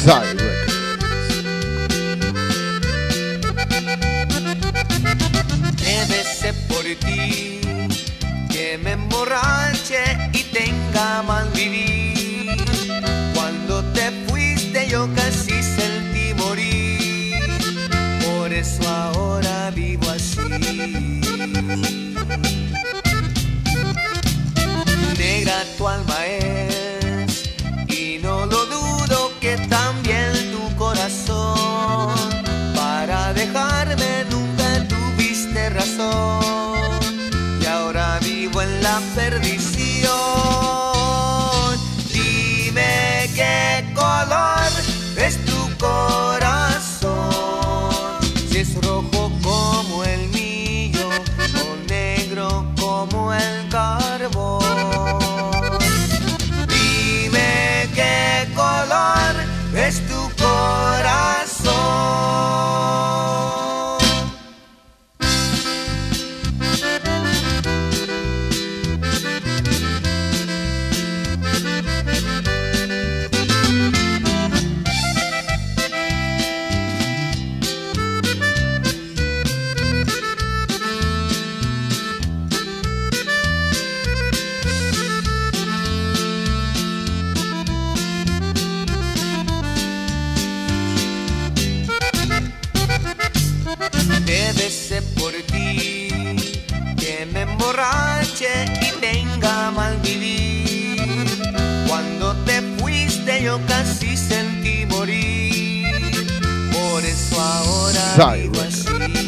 Zai Records. Debe ser por ti que me emborrache y tenga mal vivir. Cuando te fuiste yo casi sentí morir, por eso ahora vivo así. Negra tu alma es, y no lo dudo que también tu corazón. Para dejarme nunca tuviste razón, y ahora vivo en la perdición. Dime qué color es tu corazón, si es rojo como el mío o negro como el carbón. Dime qué color es tu corazón. Debe ser por ti que me emborrache y tenga mal vivir. Cuando te fuiste yo casi sentí morir, por eso ahora Zai vivo Records. así.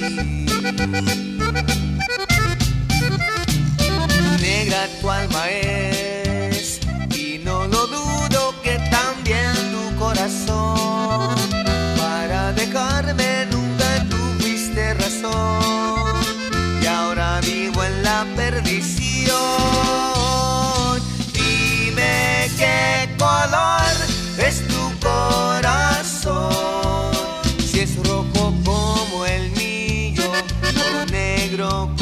Negra tu alma es, y no lo dudo que también tu corazón. Para dejarme nunca tuviste razón, y ahora vivo en la perdición. Dime qué color es tu corazón, si es rojo como el mío o negro